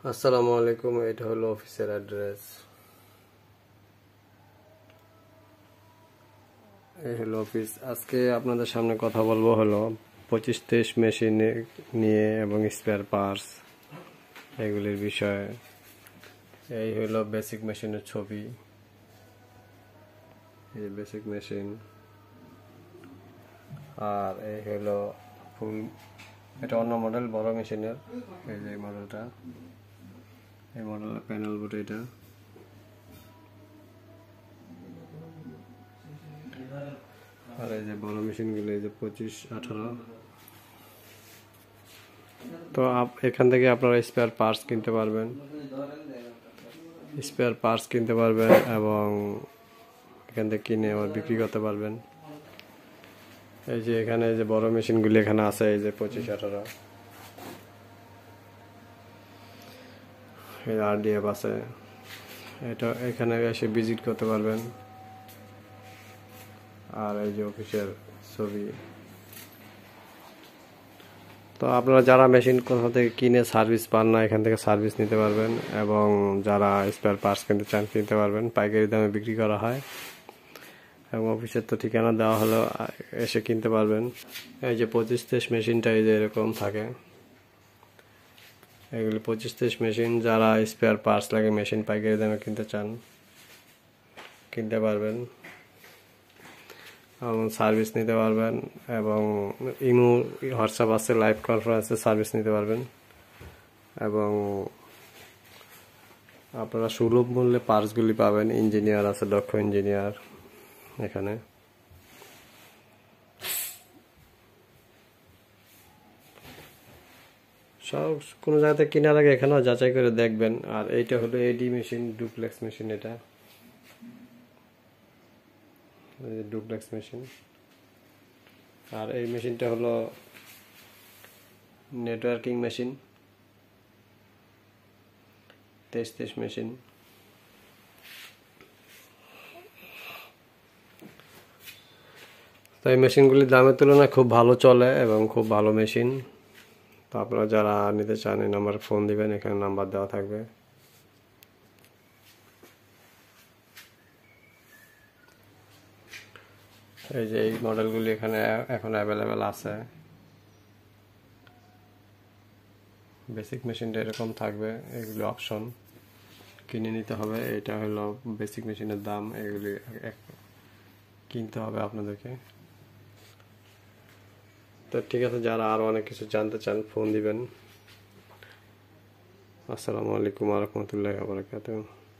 আসসালামু আলাইকুম। এটা হলো অফিসের অ্যাড্রেস। এই হলো অফিস। আজকে আপনাদের সামনে কথা বলবো হলো 25-23 মেশিন নিয়ে এবং স্পেয়ার পার্টস এগুলির বিষয়ে। এই হলো বেসিক মেশিনের ছবি। এই বেসিক মেশিন। আর এই হলো ফুল। এটা অন্য মডেল, বড় মেশিনের। এই যে মডেলটা, এই মডেলের প্যানেল বোর্ড এটা। আর এই যে বড় মেশিনগুলো, এই যে 25-18। তো এখান থেকে আপনারা স্পেয়ার পার্টস কিনতে পারবেন, এবং এখান থেকে কিনে আবার বিক্রি করতে পারবেন। এই যে এখানে যে বড় মেশিনগুলি এখানে আছে, এই যে 25-18, এই RDF আছে। এটা এখানে এসে ভিজিট করতে পারবেন। আর এই যে অফিসের ছবি। তো আপনারা যারা মেশিন কোথা থেকে কিনে সার্ভিস পান না, এখান থেকে সার্ভিস নিতে পারবেন, এবং যারা স্পেয়ার পার্টস কিনতে চান কিনতে পারবেন। পাইকারি দামে বিক্রি করা হয়, এবং অফিসের তো ঠিকানা দেওয়া হলো, এসে কিনতে পারবেন। এই যে 25-23 মেশিনটা এই যে এরকম থাকে। এগুলি 25-23 মেশিন। যারা স্পেয়ার পার্টস লাগে, মেশিন পাইকারি দামে কিনতে চান কিনতে পারবেন, এবং সার্ভিস নিতে পারবেন, এবং ইমো, হোয়াটসঅ্যাপ আছে, লাইভ কনফারেন্সে সার্ভিস নিতে পারবেন, এবং আপনারা সুলভ মূল্যে পার্টসগুলি পাবেন। ইঞ্জিনিয়ার আছে, দক্ষ ইঞ্জিনিয়ার এখানে। সব কোনো জায়গাতে কেনার আগে এখানেও যাচাই করে দেখবেন। আর এইটা হলো এডি মেশিন, ডুপ্লেক্স মেশিন। এটা ডুপ্লেক্স মেশিন। আর এই মেশিনটা হলো নেটওয়ার্কিং মেশিন, 23-23 মেশিন। তো এই মেশিনগুলি দামের তুলনায় খুব ভালো চলে এবং খুব ভালো মেশিন। তো আপনারা যারা নিতে চান এই নাম্বারে ফোন দিবেন, এখানে নাম্বার দেওয়া থাকবে। এই যে এই মডেলগুলি এখানে এখন অ্যাভেলেবেল আছে। বেসিক মেশিনটা এরকম থাকবে, এগুলি অপশন, কিনে নিতে হবে। এটা হলো বেসিক মেশিনের দাম, এগুলি কিনতে হবে আপনাদেরকে। তো ঠিক আছে, যারা আরও অনেক কিছু জানতে চান ফোন দিবেন। আসসালামু আলাইকুম ওয়া রাহমাতুল্লাহি ওয়া বারাকাতুহু।